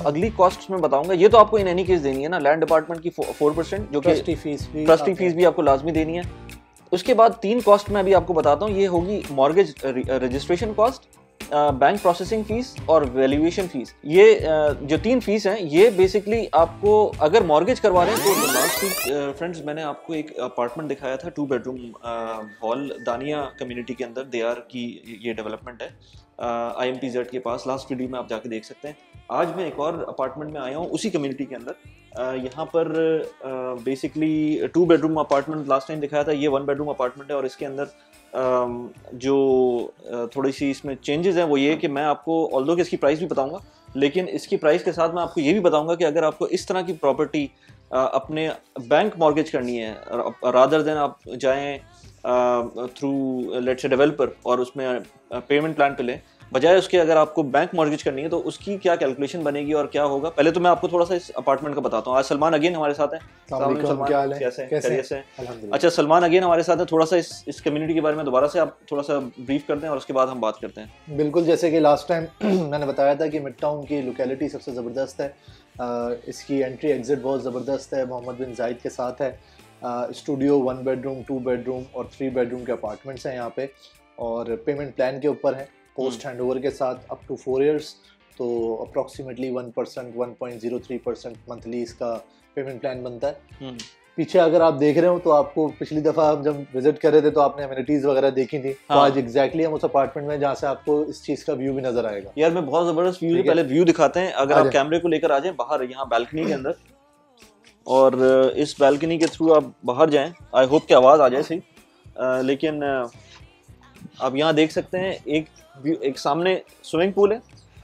अगली कॉस्ट में बताऊंगा। ये तो आपको इन एनी केस देनी है ना, लैंड डिपार्टमेंट की 4%, जो कि ट्रस्टी फीस भी आपको लाजमी देनी है। उसके बाद 3 कॉस्ट मैं अभी आपको बताता हूँ। ये होगी mortgage registration cost, bank processing fees और वैल्यूएशन फीस। ये जो 3 फीस हैं, ये बेसिकली आपको अगर मॉर्गेज करवा रहे हैं तो लास्ट वीक फ्रेंड्स मैंने आपको एक अपार्टमेंट दिखाया था 2 बेडरूम हॉल दानिया कम्युनिटी के अंदर, देयार की ये डेवलपमेंट है IMPZ के पास। लास्ट वीडियो में आप जाके देख सकते हैं। आज मैं एक और अपार्टमेंट में आया हूँ उसी कम्युनिटी के अंदर। यहाँ पर basically 2 bedroom apartment last time दिखाया था, ये 1 बेडरूम अपार्टमेंट है। और इसके अंदर जो थोड़ी सी इसमें चेंजेस हैं वो ये कि मैं आपको ऑल्दो कि इसकी प्राइस भी बताऊंगा, लेकिन इसकी प्राइस के साथ मैं आपको ये भी बताऊंगा कि अगर आपको इस तरह की प्रॉपर्टी अपने बैंक मॉर्गेज करनी है, रादर देन आप जाएं थ्रू लेट्स से डेवलपर और उसमें पेमेंट प्लान पे लें, बजाय उसके अगर आपको बैंक मॉर्गेज करनी है तो उसकी क्या कैलकुलेशन बनेगी और क्या होगा। पहले तो मैं आपको थोड़ा सा इस अपार्टमेंट का बताता हूँ। आज सलमान अगेन हमारे साथ हैं। सलमान, क्या हाल है? कैसे हैं? अच्छा, सलमान अगेन हमारे साथ हैं। थोड़ा सा इस कम्युनिटी के बारे में दोबारा से आप थोड़ा सा ब्रीफ करते हैं और उसके बाद हम बात करते हैं। बिल्कुल, जैसे कि लास्ट टाइम मैंने बताया था कि मिड टाउन की लोकेलिटी सबसे ज़बरदस्त है। इसकी एंट्री एग्जिट बहुत ज़बरदस्त है, मोहम्मद बिन जायद के साथ है। स्टूडियो 1 बेडरूम 2 बेडरूम और 3 बेडरूम के अपार्टमेंट्स हैं यहाँ पे, और पेमेंट प्लान के ऊपर है, पोस्ट हैंडओवर के साथ अप टू 4 इयर्स। तो अप्रॉक्सीमेटली 1% 1.03% मंथली इसका पेमेंट प्लान बनता है। पीछे अगर आप देख रहे हो तो आपको पिछली दफ़ा हम जब विजिट कर रहे थे तो आपने एमिनिटीज़ वगैरह देखी थी। हाँ। तो आज एग्जैक्टली हम उस अपार्टमेंट में जहाँ से आपको इस चीज़ का व्यू भी नजर आएगा। यार मैं बहुत ज़बरदस्त व्यू, पहले व्यू दिखाते हैं। अगर आप कैमरे को लेकर आ जाएं बाहर यहाँ बैल्कनी के अंदर, और इस बैल्कनी के थ्रू आप बाहर जाएं, आई होप कि आवाज़ आ जाए सही। लेकिन आप यहाँ देख सकते हैं एक सामने स्विमिंग पूल है,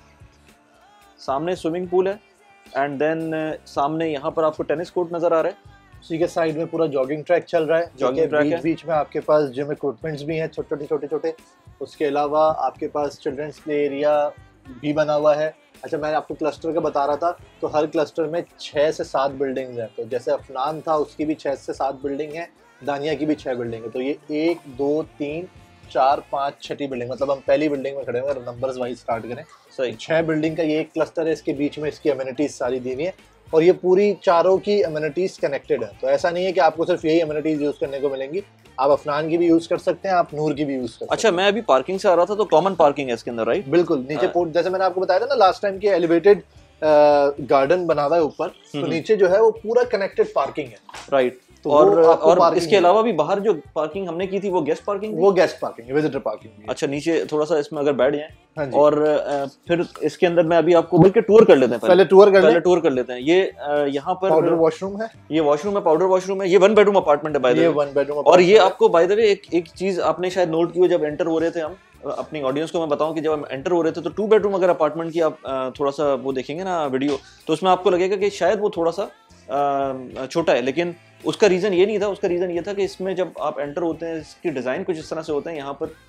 एंड देन सामने यहाँ पर आपको टेनिस कोर्ट नजर आ रहा है। उसी के साइड में पूरा जॉगिंग ट्रैक चल रहा है। जॉगिंग ट्रैक बीच में आपके पास जिम इक्विपमेंट्स भी हैं छोटे-छोटे। उसके अलावा आपके पास चिल्ड्रंस प्ले एरिया भी बना हुआ है। अच्छा, मैं आपको क्लस्टर का बता रहा था, तो हर क्लस्टर में 6 से 7 बिल्डिंग्स हैं। तो जैसे अफनान था उसकी भी 6 से 7 बिल्डिंग है, दानिया की भी 6 बिल्डिंग है। तो ये 1 2 3 4 5 छठी बिल्डिंग, मतलब हम पहली बिल्डिंग में खड़े हुए हैं, नंबर्स वाइज स्टार्ट करें। सही, 6 बिल्डिंग का ये एक क्लस्टर है। इसके बीच में इसकी अमेनिटीज सारी दी हुई है, और ये पूरी चारों की अमेनिटीज कनेक्टेड है। तो ऐसा नहीं है कि आपको सिर्फ यही अमेनिटीज यूज करने को मिलेंगी, आप अफनान की भी यूज कर सकते हैं, आप नूर की भी यूज कर सकते हैं। अच्छा, मैं अभी पार्किंग से आ रहा था तो कॉमन पार्किंग है इसके अंदर, राइट? बिल्कुल, नीचे पोर्ट, जैसे मैंने आपको बताया था ना लास्ट टाइम की एलिवेटेड गार्डन बना हुआ है ऊपर, तो नीचे जो है वो पूरा कनेक्टेड पार्किंग है, राइट? तो और इसके अलावा भी बाहर जो पार्किंग हमने की थी वो गेस्ट पार्किंग, वो गेस्ट पार्किंग, विजिटर पार्किंग। अच्छा, नीचे थोड़ा सा इसमें अगर बैठ जाएं और फिर इसके अंदर मैं अभी आपको बल्कि टूर कर लेते हैं। पहले टूर कर लेते हैं। ये यहाँ पर पाउडर वॉशरूम है, ये वॉशरूम है, पाउडर वॉशरूम है। ये 1 बेडरूम अपार्टमेंट है बाय द वे, 1 बेडरूम। और ये आपको बाय द वे एक चीज आपने शायद नोट की हो, जब एंटर हो रहे थे हम, अपनी ऑडियंस को मैं बताऊं कि जब हम एंटर हो रहे थे तो 2 बेडरूम अगर अपार्टमेंट की आप थोड़ा सा वो देखेंगे ना वीडियो, तो उसमें आपको लगेगा कि शायद वो थोड़ा सा छोटा है, लेकिन उसका रीज़न ये नहीं था। उसका रीज़न ये था कि इसमें जब आप एंटर होते हैं, इसकी डिज़ाइन कुछ इस तरह से होते हैं।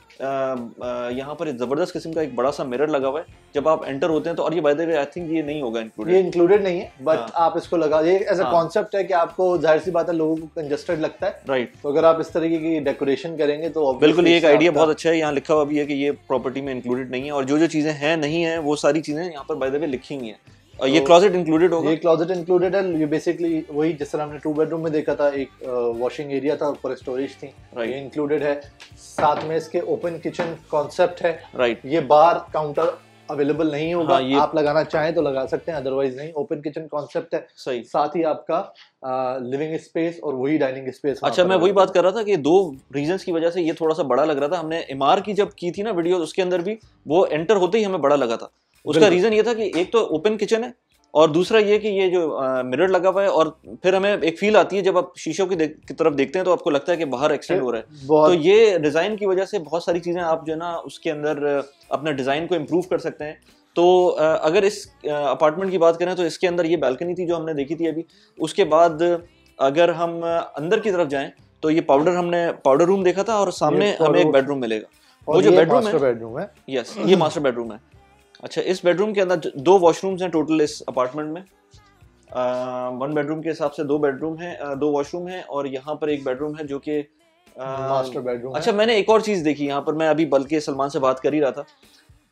यहाँ पर ज़बरदस्त किस्म का एक बड़ा सा मिरर लगा हुआ है जब आप एंटर होते हैं तो। और ये by the way I think ये नहीं होगा इंक्लूडेड, ये इंक्लूडेड नहीं है, बट आप इसको लगा, ये एज अ कॉन्सेप्ट है कि आपको जाहिर सी बात है लोगों को कंजस्टेड लगता है, राइट? तो अगर आप इस तरीके की डेकोरेशन करेंगे तो बिल्कुल, ये एक आइडिया बहुत अच्छा है। यहाँ लिखा हुआ भी है कि ये प्रॉपर्टी में इंक्लूडेड नहीं है, और जो चीज़ें हैं नहीं है वो सारी चीज़ें यहाँ पर बाय द वे लिखी हुई हैं। और ये क्लोजेट इंक्लूडेड होगा, ये क्लोजेट इंक्लूडेड है। ये बेसिकली वही जिस तरह हमने 2 बेडरूम में देखा था, एक वॉशिंग एरिया था, ऊपर स्टोरेज थी, ये इंक्लूडेड है। साथ में इसके ओपन किचन कॉन्सेप्ट है, राइट? ये बार काउंटर अवेलेबल नहीं होगा, आप लगाना चाहें तो लगा सकते हैं, अदरवाइज नहीं। ओपन किचन कॉन्सेप्ट है, सही। साथ ही आपका लिविंग स्पेस और वही डाइनिंग स्पेस। अच्छा, मैं वही बात कर रहा था कि 2 रीजंस की वजह से ये थोड़ा सा बड़ा लग रहा था। हमने इमार की जब की थी ना वीडियो, उसके अंदर भी वो एंटर होते ही हमें बड़ा लगा था। उसका रीजन ये था कि एक तो ओपन किचन है, और दूसरा ये कि ये जो मिरर लगा हुआ है, और फिर हमें एक फील आती है जब आप शीशों की तरफ देखते हैं तो आपको लगता है कि बाहर एक्सटेंड हो रहा है। तो ये डिज़ाइन की वजह से बहुत सारी चीज़ें आप जो है ना उसके अंदर अपना डिज़ाइन को इम्प्रूव कर सकते हैं। तो अगर इस अपार्टमेंट की बात करें तो इसके अंदर ये बैल्कनी थी जो हमने देखी थी अभी। उसके बाद अगर हम अंदर की तरफ जाएं तो ये पाउडर रूम देखा था, और सामने हमें एक बेडरूम मिलेगा। वो जो बेडरूम है, यस, ये मास्टर बेडरूम है। अच्छा, इस बेडरूम के अंदर 2 वॉशरूम्स हैं टोटल इस अपार्टमेंट में। 1 बेडरूम के हिसाब से 2 बेडरूम हैं, 2 वॉशरूम हैं, और यहाँ पर एक बेडरूम है जो कि मास्टर बेडरूम। अच्छा, मैंने एक और चीज़ देखी यहाँ पर, मैं अभी बल्कि सलमान से बात कर ही रहा था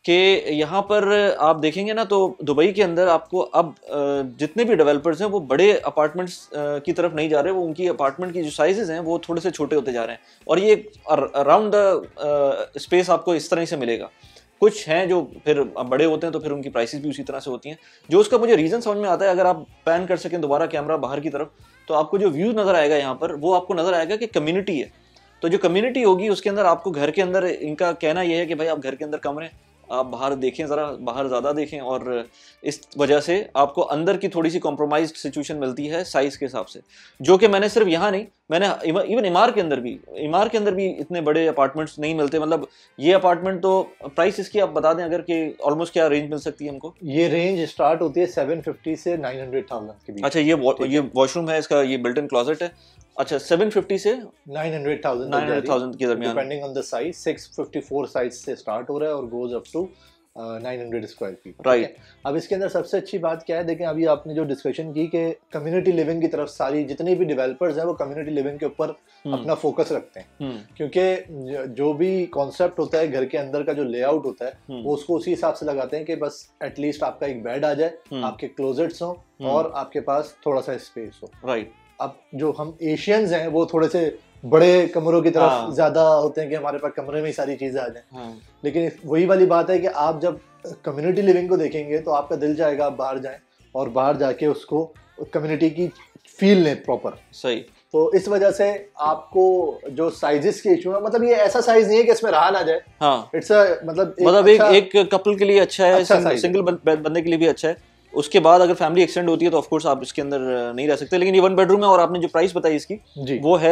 कि यहाँ पर आप देखेंगे ना तो दुबई के अंदर आपको अब जितने भी डेवलपर्स हैं वो बड़े अपार्टमेंट्स की तरफ नहीं जा रहे, वो उनकी अपार्टमेंट की जो साइजेस हैं वो थोड़े से छोटे होते जा रहे हैं, और ये अराउंड द स्पेस आपको इस तरह से मिलेगा। कुछ हैं जो फिर बड़े होते हैं तो फिर उनकी प्राइसेस भी उसी तरह से होती हैं। जो उसका मुझे रीज़न समझ में आता है, अगर आप पैन कर सकें दोबारा कैमरा बाहर की तरफ, तो आपको जो व्यू नज़र आएगा यहाँ पर, वो आपको नज़र आएगा कि कम्युनिटी है। तो जो कम्युनिटी होगी उसके अंदर आपको घर के अंदर, इनका कहना यह है कि भाई आप घर के अंदर कम रहें, आप बाहर देखें, ज़रा बाहर ज़्यादा देखें, और इस वजह से आपको अंदर की थोड़ी सी कॉम्प्रोमाइज्ड सिचुएशन मिलती है साइज़ के हिसाब से, जो कि मैंने सिर्फ यहाँ नहीं, मैंने इवन इमार के अंदर भी इतने बड़े अपार्टमेंट्स नहीं मिलते। मतलब ये अपार्टमेंट तो प्राइस इसकी आप बता दें अगर कि ऑलमोस्ट क्या रेंज मिल सकती है हमको? ये रेंज स्टार्ट होती है 750 से 900,000 के बीच। अच्छा, ये वॉशरूम है इसका, ये बिल्ट इन क्लोजेट है। अच्छा, 750 से 900,000 के दरमियान, depending on the size. 654 size से स्टार्ट हो रहा है और goes up to 900 square feet, right. अब इसके अंदर सबसे अच्छी बात क्या है, देखें अभी आपने जो डिस्कशन की कि कम्युनिटी लिविंग की तरफ सारी जितने भी डेवलपर्स हैं वो कम्युनिटी लिविंग के ऊपर अपना फोकस रखते हैं, क्योंकि जो भी कॉन्सेप्ट होता है घर के अंदर का जो लेआउट होता है वो उसको उसी हिसाब से लगाते हैं कि बस एटलीस्ट आपका एक बेड आ जाए, आपके क्लोजेट्स हो और आपके पास थोड़ा सा स्पेस हो, राइट। अब जो हम एशियंस हैं वो थोड़े से बड़े कमरों की तरफ ज्यादा होते हैं कि हमारे पास कमरे में ही सारी चीजें आ जाएं, लेकिन वही वाली बात है कि आप जब कम्युनिटी लिविंग को देखेंगे तो आपका दिल जाएगा आप बाहर जाएं और बाहर जाके उसको कम्युनिटी की फील लें प्रॉपर। सही। तो इस वजह से आपको जो साइजेस के इशू है, मतलब ये ऐसा साइज नहीं है कि इसमें रहा ना जाए। हाँ, इट्स मतलब एक कपल के लिए अच्छा है, सिंगल बंदे के लिए भी अच्छा है। उसके बाद अगर फैमिली एक्सटेंड होती है तो ऑफ कोर्स आप इसके अंदर नहीं रह सकते, लेकिन ये 1 बेडरूम है। और आपने जो प्राइस बताई इसकी वो है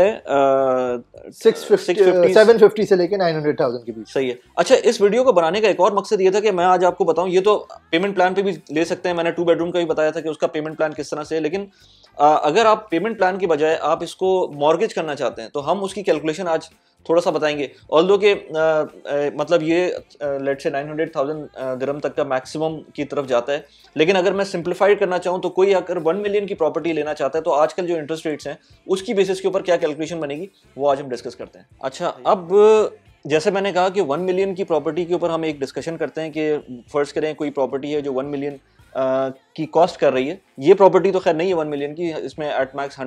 750 से लेके 900,000 के बीच। सही है। अच्छा, इस वीडियो को बनाने का एक और मकसद ये था कि मैं आज आपको बताऊं, ये तो पेमेंट प्लान पे भी ले सकते हैं, मैंने 2 बेडरूम का भी बताया था कि उसका पेमेंट प्लान किस तरह से है, लेकिन अगर आप पेमेंट प्लान की बजाय आप इसको मॉर्गेज करना चाहते हैं तो हम उसकी कैलकुलेशन आज थोड़ा सा बताएंगे। ऑल्दो के मतलब ये लेट्स से 900,000 दिरहम तक का मैक्सिमम की तरफ जाता है, लेकिन अगर मैं सिंप्लीफाइड करना चाहूँ तो कोई अगर 1 मिलियन की प्रॉपर्टी लेना चाहता है तो आजकल जो इंटरेस्ट रेट्स हैं उसकी बेसिस के ऊपर क्या कैलकुलेशन बनेगी वो आज हम डिस्कस करते हैं। अच्छा, अब जैसे मैंने कहा कि 1 मिलियन की प्रॉपर्टी के ऊपर हम एक डिस्कशन करते हैं कि फर्ज करें कोई प्रॉपर्टी है जो 1 मिलियन की कॉस्ट कर रही है। ये प्रॉपर्टी तो खैर नहीं है 1 मिलियन की, इसमें एट मैक्स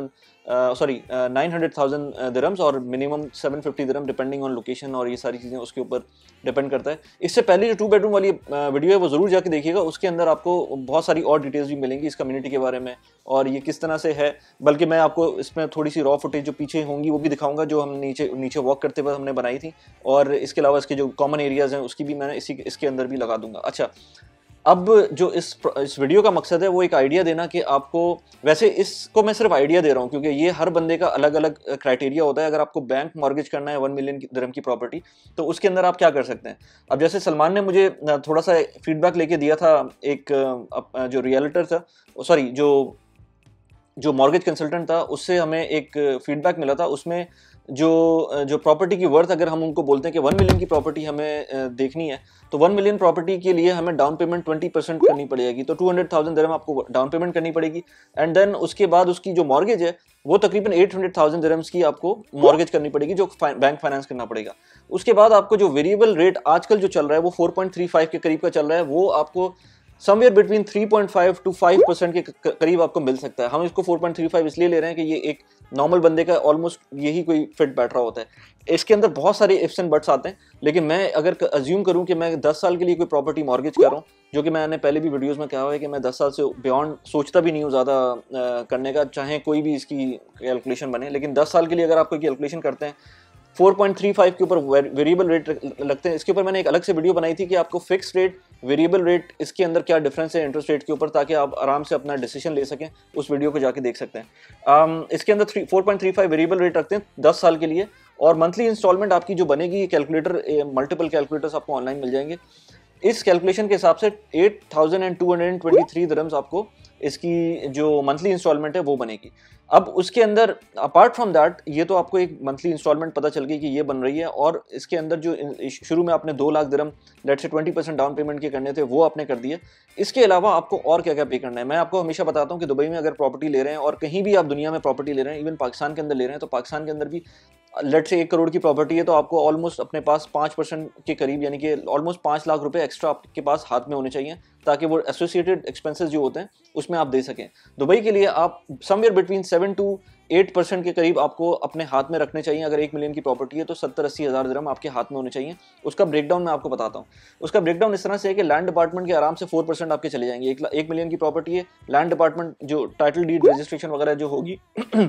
900,000 दिरहम्स और minimum 750 dirham depending on location और ये सारी चीज़ें उसके ऊपर डिपेंड करता है। इससे पहले जो 2 बेडरूम वाली वीडियो है वो ज़रूर जाके देखिएगा, उसके अंदर आपको बहुत सारी और डिटेल्स भी मिलेंगी इस कम्युनिटी के बारे में और ये किस तरह से है। बल्कि मैं आपको इसमें थोड़ी सी रॉ फुटेज जो पीछे होंगी वो भी दिखाऊंगा, जो हम नीचे वॉक करते हुए हमने बनाई थी, और इसके अलावा इसके जो कॉमन एरियाज़ हैं उसकी भी मैंने इसके अंदर भी लगा दूंगा। अच्छा, अब जो इस वीडियो का मकसद है वो एक आइडिया देना कि आपको, वैसे इसको मैं सिर्फ आइडिया दे रहा हूँ क्योंकि ये हर बंदे का अलग अलग क्राइटेरिया होता है। अगर आपको बैंक मॉर्गेज करना है 1 मिलियन दिरहम की प्रॉपर्टी तो उसके अंदर आप क्या कर सकते हैं। अब जैसे सलमान ने मुझे थोड़ा सा फीडबैक लेके दिया था, एक जो रियल्टर था, सॉरी जो मॉर्गेज कंसल्टेंट था, उससे हमें एक फीडबैक मिला था। उसमें जो प्रॉपर्टी की वर्थ, अगर हम उनको बोलते हैं कि 1 मिलियन की प्रॉपर्टी हमें देखनी है तो 1 मिलियन प्रॉपर्टी के लिए हमें डाउन पेमेंट 20% करनी पड़ेगी, तो 200,000 दिरहम आपको डाउन पेमेंट करनी पड़ेगी। एंड देन उसके बाद उसकी जो मॉर्गेज है वो तकरीबन 800,000 दिरहम्स की आपको मॉर्गेज करनी पड़ेगी, जो बैंक फाइनेंस करना पड़ेगा। उसके बाद आपको जो वेरिएबल रेट आजकल जो चल रहा है वो 4.35 के करीब का चल रहा है, वो आपको समवेयर बिटवीन 3.5 to 5% के करीब आपको मिल सकता है। हम इसको 4.35 इसलिए ले रहे हैं कि ये एक नॉर्मल बंदे का ऑलमोस्ट यही कोई फिट बैठ रहा होता है। इसके अंदर बहुत सारे इफ्स एंड बट्स आते हैं, लेकिन मैं अगर अज्यूम करूं कि मैं 10 साल के लिए कोई प्रॉपर्टी मॉर्गेज कर रहा हूं, जो कि मैंने पहले भी वीडियोस में कहा हुआ है कि मैं 10 साल से बियॉन्ड सोचता भी नहीं हूँ ज़्यादा करने का, चाहे कोई भी इसकी कैलकुलेशन बने, लेकिन 10 साल के लिए अगर आप कोई कैलकुलेशन करते हैं 4.35 के ऊपर वेरिएबल रेट लगते हैं। इसके ऊपर मैंने एक अलग से वीडियो बनाई थी कि आपको फिक्स रेट, वेरिएबल रेट, इसके अंदर क्या डिफरेंस है इंटरेस्ट रेट के ऊपर, ताकि आप आराम से अपना डिसीजन ले सकें। उस वीडियो को जाके देख सकते हैं। इसके अंदर 4.35 वेरिएबल रेट रखते हैं 10 साल के लिए, और मंथली इंस्टॉलमेंट आपकी जो बनेगी, कैलकुलेटर, मल्टीपल कैलकुलेटर्स आपको ऑनलाइन मिल जाएंगे। इस कैलकुलेशन के हिसाब से 8,223 दिरहम्स आपको इसकी जो मंथली इंस्टॉलमेंट है वो बनेगी। अब उसके अंदर अपार्ट फ्रॉम दैट, ये तो आपको एक मंथली इंस्टॉलमेंट पता चल गई कि ये बन रही है, और इसके अंदर जो शुरू में आपने 2 लाख दिरहम लेट से 20% डाउन पेमेंट के करने थे वो आपने कर दिए। इसके अलावा आपको और क्या क्या पे करना है, मैं आपको हमेशा बताता हूँ कि दुबई में अगर प्रॉपर्टी ले रहे हैं और कहीं भी आप दुनिया में प्रॉपर्टी ले रहे हैं, इवन पाकिस्तान के अंदर ले रहे हैं, तो पाकिस्तान के अंदर भी लेट्स से 1 करोड़ की प्रॉपर्टी है तो आपको ऑलमोस्ट अपने पास 5% के करीब यानी कि ऑलमोस्ट 5 लाख रुपए एक्स्ट्रा आपके पास हाथ में होने चाहिए ताकि वो एसोसिएटेड एक्सपेंसेस जो होते हैं उसमें आप दे सकें। दुबई के लिए आप समवेयर बिटवीन 7 to 8% के करीब आपको अपने हाथ में रखने चाहिए। अगर 1 मिलियन की प्रॉपर्टी है तो 70-80 हज़ार दिरहम आपके हाथ में होने चाहिए। उसका ब्रेकडाउन मैं आपको बताता हूँ। उसका ब्रेकडाउन इस तरह से है कि लैंड डिपार्टमेंट के आराम से 4% आपके चले जाएंगे। 1 मिलियन की प्रॉपर्टी है, लैंड डिपार्टमेंट जो टाइटल डीड रजिस्ट्रेशन वगैरह जो होगी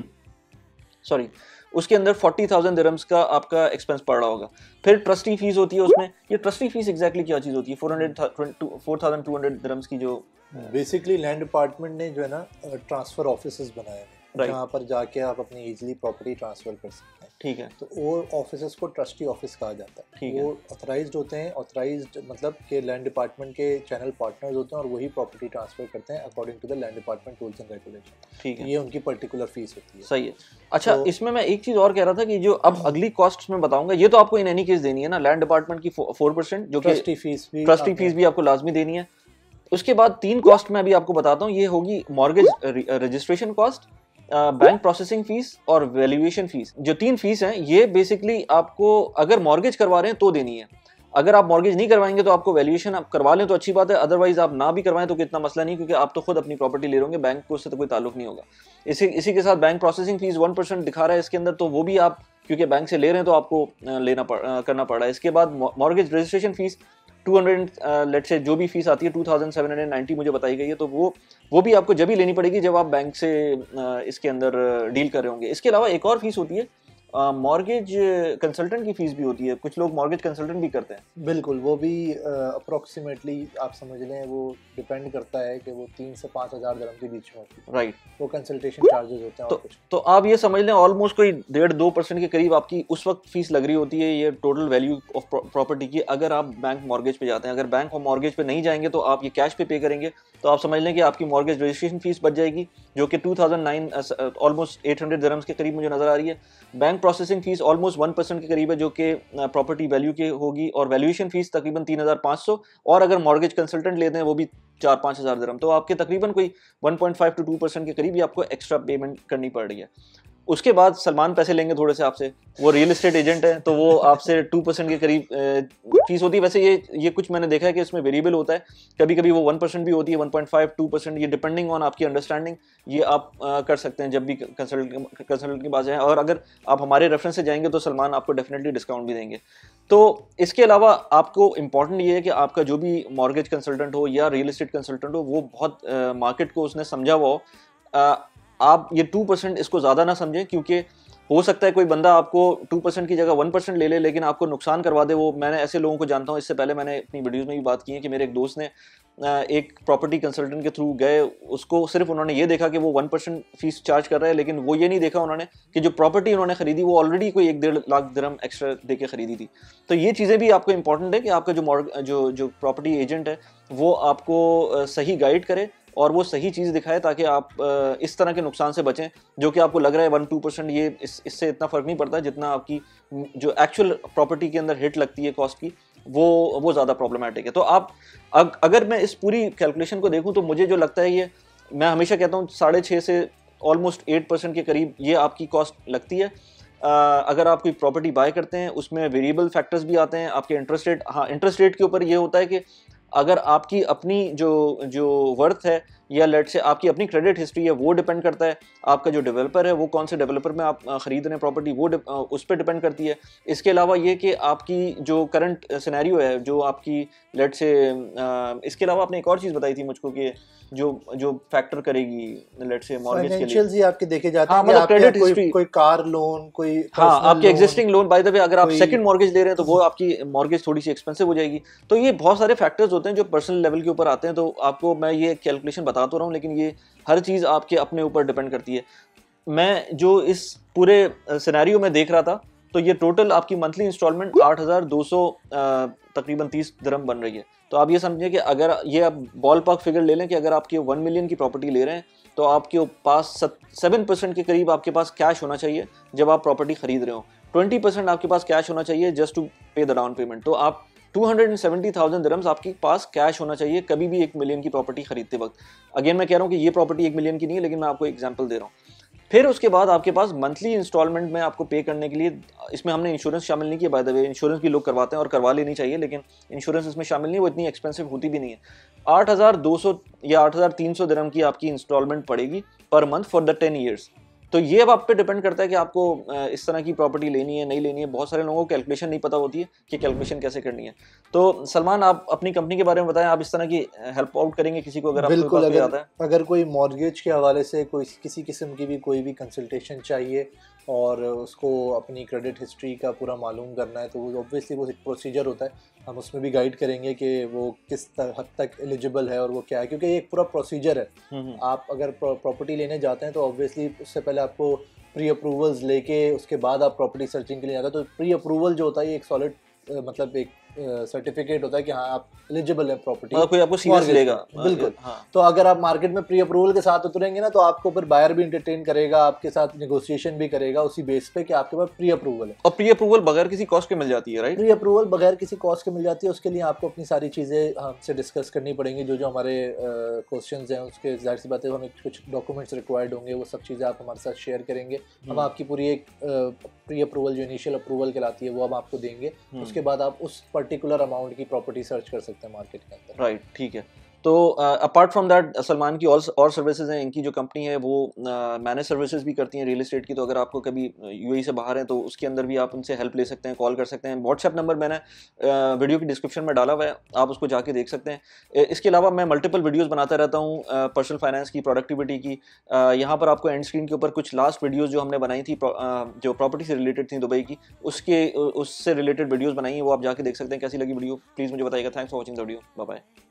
सॉरी उसके अंदर 40,000 दिरहम्स का आपका एक्सपेंस पड़ रहा होगा। फिर ट्रस्टी फीस होती है उसमें। ये ट्रस्टी फीस एग्जैक्टली क्या चीज़ होती है? 4,200 दिरहम्स की जो बेसिकली लैंड डिपार्टमेंट ने जो है ना ट्रांसफर ऑफिसेस बनाए हैं जहाँ पर जाके आप अपनी इजीली प्रॉपर्टी ट्रांसफर कर सकते हैं। ठीक है। तो वो ऑफिसेस को ट्रस्टी ऑफिस कहा जाता है। ठीक वो है। ऑथराइज्ड होते हैं। ऑथराइज्ड मतलब कि लैंड डिपार्टमेंट के चैनल पार्टनर्स होते हैं और वही प्रॉपर्टी ट्रांसफर करते हैं according to the land department rules and regulation. ठीक है। ये उनकी पर्टिकुलर फीस होती है। सही है। अच्छा तो, इसमें मैं एक चीज़ और कह रहा था कि जो अब अगली कॉस्ट में बताऊंगा ये तो आपको इन एनी केस देनी है ना, लैंड डिपार्टमेंट की 4% जो कि ट्रस्टी फीस भी आपको लाजमी देनी है। उसके बाद 3 कॉस्ट मैं अभी आपको बताता हूँ। ये होगी mortgage registration cost, bank processing fees और वैल्यूएशन फीस। जो 3 फीस हैं ये बेसिकली आपको अगर मॉर्गेज करवा रहे हैं तो देनी है। अगर आप मॉर्गेज नहीं करवाएंगे तो आपको वैल्यूएशन आप करवा लें तो अच्छी बात है, अदरवाइज आप ना भी करवाएं तो इतना मसला नहीं, क्योंकि आप तो खुद अपनी प्रॉपर्टी ले रहे होंगे, बैंक को उससे तो कोई ताल्लुक नहीं होगा। इसी के साथ बैंक प्रोसेसिंग फीस 1% दिखा रहा है इसके अंदर, तो वो भी आप क्योंकि बैंक से ले रहे हैं तो आपको करना पड़ रहा है। इसके बाद मॉर्गेज रजिस्ट्रेशन फीस 200 लेट से जो भी फीस आती है 2790 मुझे बताई गई है, तो वो भी आपको जब भी लेनी पड़ेगी जब आप बैंक से इसके अंदर डील कर रहे होंगे। इसके अलावा एक और फीस होती है मॉर्गेज कंसल्टेंट की फीस भी होती है। कुछ लोग मॉर्गेज कंसल्टेंट भी करते हैं। बिल्कुल, वो भी अप्रोक्सीमेटली आप समझ लें वो डिपेंड करता है कि वो 3 से 5 हज़ार दिरहम के बीच में होती है। राइट। वो कंसल्टेशन चार्जेस होते हैं। तो आप ये समझ लें ऑलमोस्ट कोई 1.5-2% के करीब आपकी उस वक्त फीस लग रही होती है ये टोटल वैल्यू ऑफ प्रॉपर्टी की, अगर आप बैंक मॉर्गेज पे जाते हैं। अगर बैंक और मॉर्गेज पे नहीं जाएंगे तो आप ये कैश पे करेंगे तो आप समझ लें कि आपकी मॉर्गेज रजिस्ट्रेशन फीस बच जाएगी जो कि 2009 ऑलमोस्ट 800 दिरहम्स के करीब मुझे नजर आ रही है। बैंक प्रोसेसिंग फीस ऑलमोस्ट 1% के करीब है जो कि प्रॉपर्टी वैल्यू की होगी, और वैल्यूएशन फीस तकरीबन 3,500, और अगर मॉर्गेज कंसल्टेंट लेते हैं वो भी 4-5 हज़ार दिरहम, तो आपके तकरीबन कोई 1.5 to 2% के करीब ही आपको एक्स्ट्रा पेमेंट करनी पड़ रही है। उसके बाद सलमान पैसे लेंगे थोड़े से आपसे, वो रियल एस्टेट एजेंट है तो वो आपसे 2% के करीब फीस होती है। वैसे ये कुछ मैंने देखा है कि इसमें वेरिएबल होता है, कभी कभी वो 1% भी होती है, 1.5-2%, ये डिपेंडिंग ऑन आपकी अंडरस्टैंडिंग। ये आप कर सकते हैं जब भी कंसल्टेंट की बात है, और अगर आप हमारे रेफरेंस से जाएंगे तो सलमान आपको डेफिनेटली डिस्काउंट भी देंगे। तो इसके अलावा आपको इंपॉर्टेंट ये है कि आपका जो भी मॉर्गेज कंसल्टेंट हो या रियल एस्टेट कंसल्टेंट हो वो बहुत मार्केट को उसने समझा हुआ हो। आप ये 2% इसको ज़्यादा ना समझें, क्योंकि हो सकता है कोई बंदा आपको 2% की जगह 1% ले ले लेकिन आपको नुकसान करवा दे। वो मैंने ऐसे लोगों को जानता हूँ, इससे पहले मैंने अपनी वीडियोस में भी बात की है कि मेरे एक दोस्त ने एक प्रॉपर्टी कंसल्टेंट के थ्रू गए, उसको सिर्फ उन्होंने ये देखा कि वो 1% फीस चार्ज कर रहा है, लेकिन वो ये नहीं देखा उन्होंने कि जो प्रॉपर्टी उन्होंने खरीदी वो ऑलरेडी कोई 1-1.5 लाख दिरहम एक्स्ट्रा दे के खरीदी थी। तो ये चीज़ें भी आपको इंपॉर्टेंट है कि आपका जो प्रॉपर्टी एजेंट है वो आपको सही गाइड करे और वो सही चीज़ दिखाए ताकि आप इस तरह के नुकसान से बचें जो कि आपको लग रहा है 1-2%, ये इससे इतना फ़र्क नहीं पड़ता जितना आपकी जो एक्चुअल प्रॉपर्टी के अंदर हिट लगती है कॉस्ट की, वो ज़्यादा प्रॉब्लमेटिक है। तो आप अगर मैं इस पूरी कैलकुलेशन को देखूं तो मुझे जो लगता है, ये मैं हमेशा कहता हूँ 6.5 से ऑलमोस्ट 8% के करीब ये आपकी कॉस्ट लगती है। अगर आप कोई प्रॉपर्टी बाय करते हैं उसमें वेरिएबल फैक्टर्स भी आते हैं, आपके इंटरेस्ट रेट। हाँ, इंटरेस्ट रेट के ऊपर ये होता है कि अगर आपकी अपनी जो वर्थ है या लेट से आपकी अपनी क्रेडिट हिस्ट्री है वो डिपेंड करता है, आपका जो डेवलपर है वो कौन से डेवलपर में आप खरीद रहे हैं प्रॉपर्टी वो उस पर डिपेंड करती है। इसके अलावा ये कि आपकी जो करंट सिनेरियो है जो आपकी लेट से इसके अलावा आपने एक और चीज़ बताई थी मुझको कि जो फैक्टर करेगी लेट से मॉर्गेज के लिए फाइनेंशियल्स ही आपके देखे जाते हैं। मतलब क्रेडिट हिस्ट्री, कोई कार लोन, कोई आपके existing loan, by the way अगर आप सेकंड मॉर्गेज ले रहे हैं तो वो आपकी मॉर्गेज थोड़ी सी एक्सपेंसिव हो जाएगी। तो ये बहुत सारे फैक्टर्स होते हैं जो पर्सनल लेवल के ऊपर आते हैं। तो आपको मैं ये कैलकुलेशन बता तो रहा हूँ, लेकिन ये हर चीज़ आपके अपने ऊपर डिपेंड करती है। मैं जो इस पूरे सिनेरियो में देख रहा था तो ये टोटल आपकी मंथली इंस्टॉलमेंट 8,200 तकरीबन 30 दिरहम बन रही है। तो आप ये समझिए कि अगर ये आप बॉल पार्क फिगर ले लें कि अगर आपकी 1 मिलियन की प्रॉपर्टी ले रहे हैं तो आपके पास 7% के करीब आपके पास कैश होना चाहिए जब आप प्रॉपर्टी खरीद रहे हो। 20% आपके पास कैश होना चाहिए just to pay the down payment. तो आप 270,000 दिरहम्स आपके पास कैश होना चाहिए कभी भी 1 मिलियन की प्रॉपर्टी खरीदते वक्त। अगेन मैं कह रहा हूँ कि ये प्रॉपर्टी 1 मिलियन की नहीं है, लेकिन मैं आपको एग्जांपल दे रहा हूँ। फिर उसके बाद आपके पास मंथली इंस्टॉलमेंट में आपको पे करने के लिए, इसमें हमने इंश्योरेंस शामिल नहीं किया बाय द वे, इंश्योरेंस भी लोग करवाते हैं और करवा लेनी चाहिए, लेकिन इंश्योरेंस इसमें शामिल नहीं, वो इतनी एक्सपेंसिव होती भी नहीं है। 8,200 या 8,300 दिरहम की आपकी इंस्टॉलमेंट पड़ेगी per month for the 10 years. तो ये अब आप पे डिपेंड करता है कि आपको इस तरह की प्रॉपर्टी लेनी है नहीं लेनी है। बहुत सारे लोगों को कैलकुलेशन नहीं पता होती है कि कैलकुलेशन कैसे करनी है। तो सलमान, आप अपनी कंपनी के बारे में बताएं, आप इस तरह की हेल्प आउट करेंगे किसी को अगर आपको बिल्कुल, अगर कोई मॉर्गेज के हवाले से कोई किसी किस्म की भी कोई भी कंसल्टेशन चाहिए और उसको अपनी क्रेडिट हिस्ट्री का पूरा मालूम करना है, तो वो ऑब्वियसली वो एक प्रोसीजर होता है, हम उसमें भी गाइड करेंगे कि वो किस हद तक एलिजिबल है और वो क्या है, क्योंकि ये एक पूरा प्रोसीजर है। आप अगर प्रॉपर्टी लेने जाते हैं तो ऑब्वियसली उससे पहले आपको प्री अप्रूवल्स लेके उसके बाद आप प्रॉपर्टी सर्चिंग के लिए जाते हैं। तो प्री अप्रूवल जो होता है ये एक सॉलिड मतलब एक सर्टिफिकेट होता है कि हाँ आप एलिजिबल है प्रॉपर्टी, कोई आपको सीरियस लेगा। बिल्कुल। तो अगर आप मार्केट में प्री अप्रूवल के साथ उतरेंगे ना, तो आपको फिर बायर भी एंटरटेन करेगा, आपके साथ नेगोशिएशन भी करेगा उसी बेस पे कि आपके पास प्री अप्रूवल है। और प्री अप्रूवल बगैर किसी कॉस्ट के मिल जाती है, राइट? प्री अप्रूवल बगैर किसी कॉस्ट के मिल जाती है। उसके लिए आपको अपनी सारी चीज़ें हमसे डिस्कस करनी पड़ेंगी, जो हमारे क्वेश्चंस हैं उसके जाहिर सी बात है हमें कुछ डॉक्यूमेंट्स रिक्वायर्ड होंगे, वो सब चीज़ें आप हमारे साथ शेयर करेंगे। हम आपकी पूरी एक प्री अप्रूवल जो इनिशियल अप्रूवल कहलाती है वो हम आपको देंगे। उसके बाद आप उस पर्टिकुलर अमाउंट की प्रॉपर्टी सर्च कर सकते हैं मार्केट के अंदर। राइट, ठीक है। तो अपार्ट फ्रॉम दैट सलमान की और सर्विसेज हैं। इनकी जो कंपनी है वो मैनेज सर्विसेज भी करती हैं रियल एस्टेट की। तो अगर आपको कभी यूएई से बाहर है तो उसके अंदर भी आप उनसे हेल्प ले सकते हैं, कॉल कर सकते हैं। व्हाट्सएप नंबर मैंने वीडियो की डिस्क्रिप्शन में डाला हुआ है, आप उसको जाके देख सकते हैं। इसके अलावा मैं मल्टीपल वीडियोस बनाता रहता हूँ पर्सनल फाइनेंस की, प्रोडक्टिविटी की। यहाँ पर आपको एंड स्क्रीन के ऊपर कुछ लास्ट वीडियोज़ जो हमने बनाई थी जो प्रॉपर्टी से रिलेटेड थी दुबई की, उससे रिलेटेड वीडियोज़ बनाई हैं, वो आप जाके देख सकते हैं। कैसी लगी वीडियो प्लीज़ मुझे बताइएगा। Thanks for watching the video, bye bye.